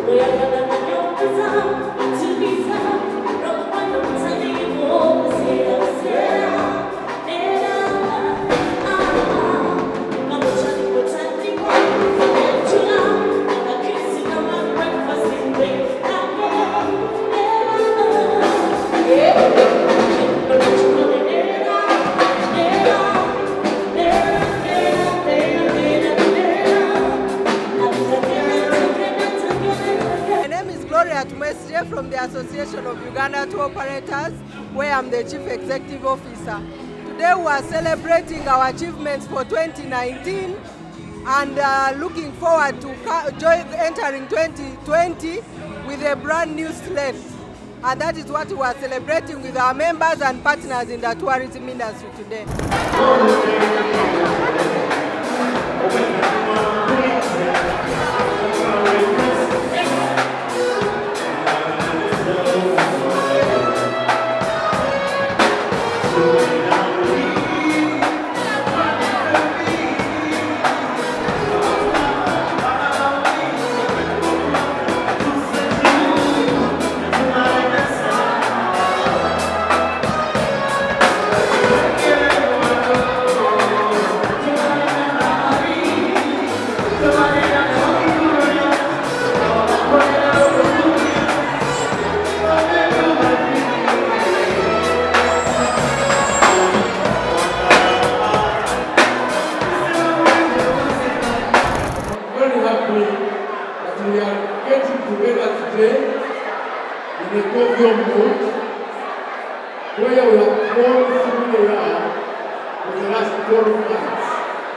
From the Association of Uganda Tour Operators, where I'm the Chief Executive Officer. Today we are celebrating our achievements for 2019 and looking forward to entering 2020 with a brand new slate. And that is what we are celebrating with our members and partners in the tourism industry today. We are getting together today in a convivial mood where we have gone through the year for the last 12 months.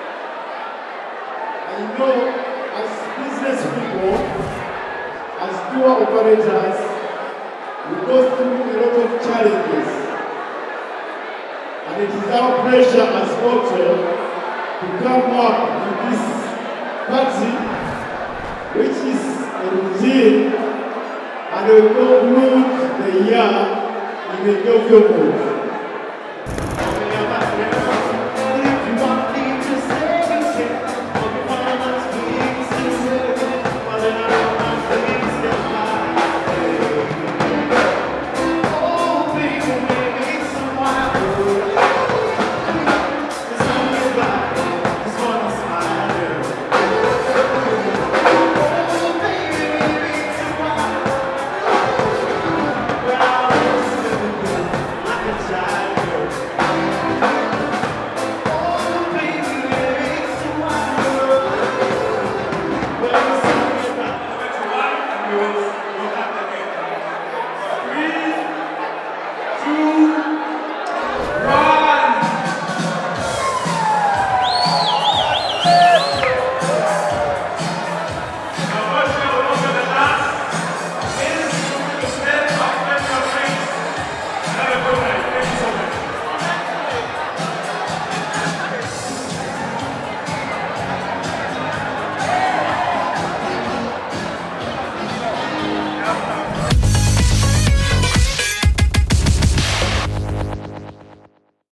And you know, as business people, as tour operators, we go through a lot of challenges. And it is our pleasure as Hotel to come up with this party, which is a routine, and we conclude the year in a jovial mood.